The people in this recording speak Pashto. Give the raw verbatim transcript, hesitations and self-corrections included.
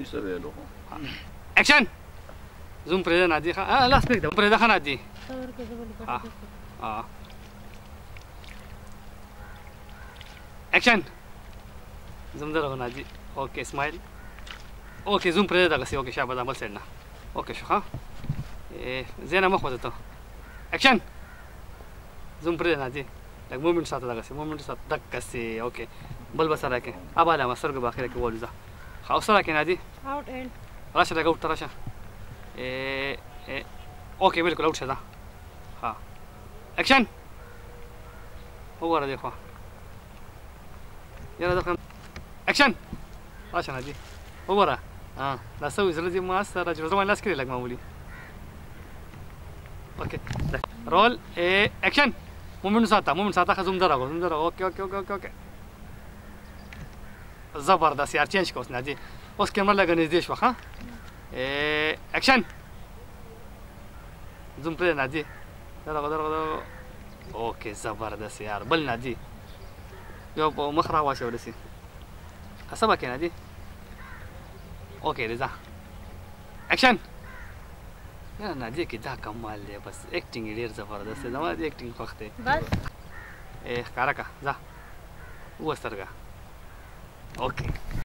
څه ویلو اکشن زوم پرې نه دی ها لاس پرې ده پرې ده نه دی ها ها اکشن زوم درغه نه دی اوکې سمایل اوکې زوم پرې ده غسی اوکې شابه عمل سره نه اوکې شو ها زینه مخ وته اکشن زوم پرې نه دی لکه مومنت ساته دغه سي مومنت ساته دک کسي اوکې بل بسره کې اباله ما سرګ باخره کې ولزه خاص سره کې نادي اوت اند راشه دغه اوت راشه ا اوکې بالکل اوت شه ها اکشن وګوره دی خو یاره دغه اکشن راشه نادي وګوره ها دا سوي زله دي ما سره چې زما لاس کې لګ معمولی اوکې رول ا اکشن مومنت ساته مومنت ساته خزوم درغه زوم درغه اوکې اوکې اوکې اوکې زبردست یار چینج کوس نه دی اوس کیمرا لګا نږدې شو ها ا اکشن زوم پرې نه دی درغه درغه اوکې زبردست یار بل نه دی یو په مخ را واشه ورسي اسبا کې نه دی اوکې رضا اکشن یا نه دی کې دا کمال دی بس اکټینګ ډیر زبردست دی زما دی اکټینګ خوښ دی بس ا ښکارا کا ځه وسترګه اوکې